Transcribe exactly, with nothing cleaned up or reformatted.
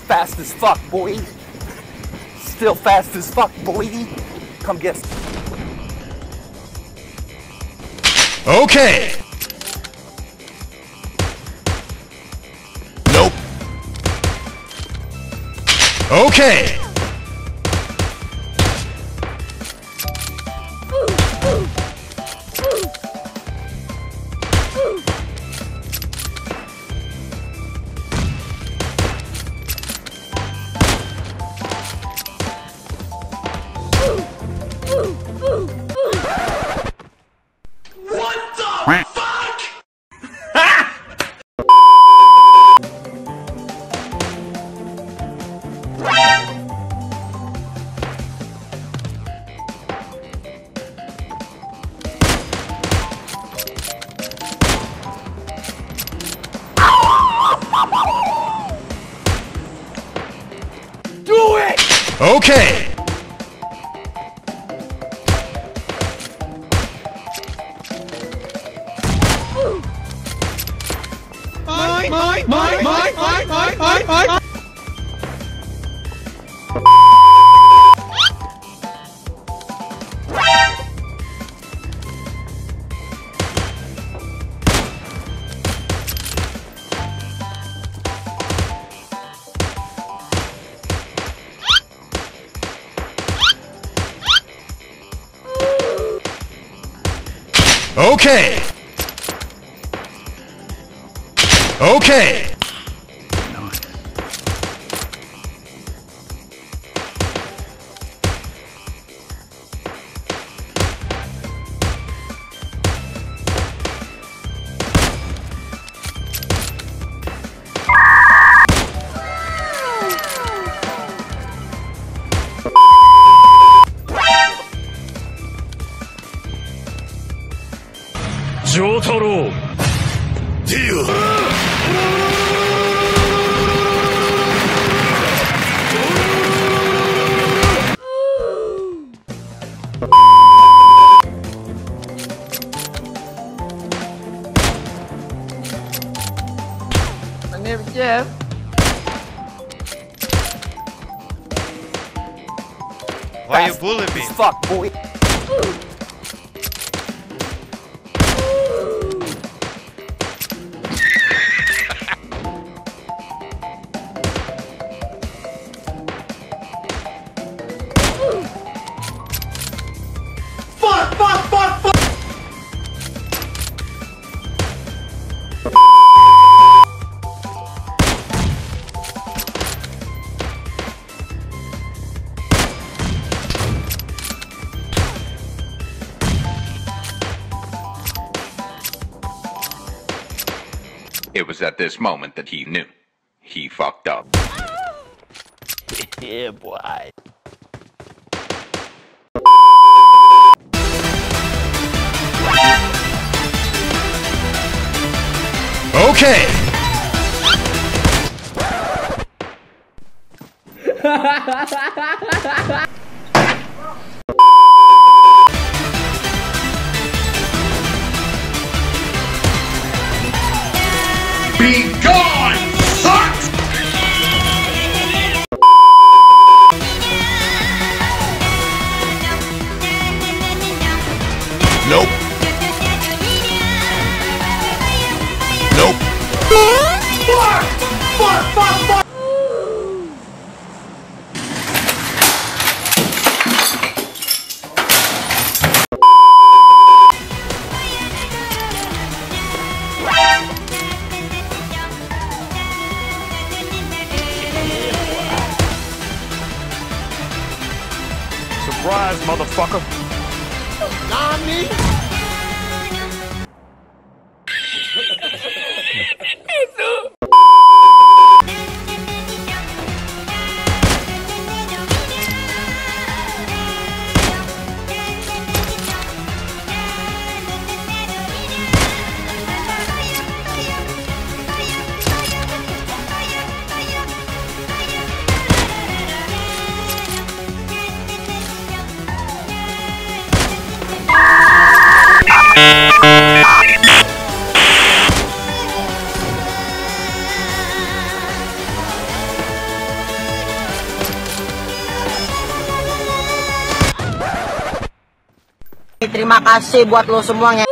fast as fuck, boy. Still fast as fuck, boy. Come get us. Okay. Nope. Okay. Do it! Okay. Mine, mine, mine, mine, mine, mine, mine, mine. Okay. Okay. Jotaro. Deal. My name is Jeff. Why you bullying me? As fuck, boy. Fuck, fuck, fuck, fuck! It was at this moment that he knew. He fucked up. Yeah, boy. Okay. Be gone, sucks! Nope. Nope. Fuck! Fuck, fuck, fuck! Surprise, motherfucker. Nani? terima kasih buat lo semuanya.